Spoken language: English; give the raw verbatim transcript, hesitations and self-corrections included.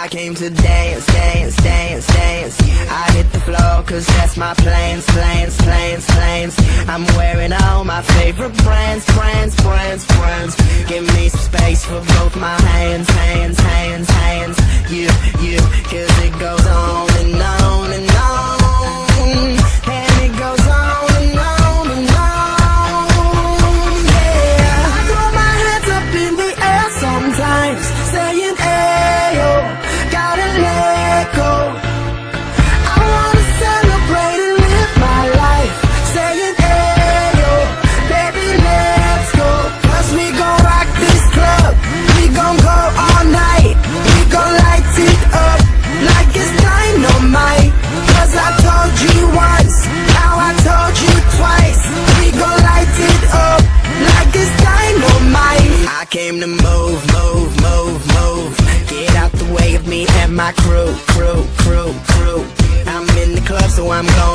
I came to dance, dance, dance, dance. I hit the floor cause that's my plans, plans, plans, plans. I'm wearing all my favorite brands, brands, brands, brands. Give me some space for both my hands, hands, hands, hands. You, you, cause it goes on and on and on. And it goes on and on and on. Yeah, I throw my hands up in the air sometimes, saying ayo, gotta let go. I wanna celebrate and live my life, saying ayo, baby let's go. Cause we gon' rock this club, we gon' go all night. We gon' light it up like it's dynamite. Cause I told you once, now I told you twice. We gon' light it up like it's dynamite. I came to move, move, move, move. Get out the way of me and my crew, crew, crew, crew. I'm in the club so I'm going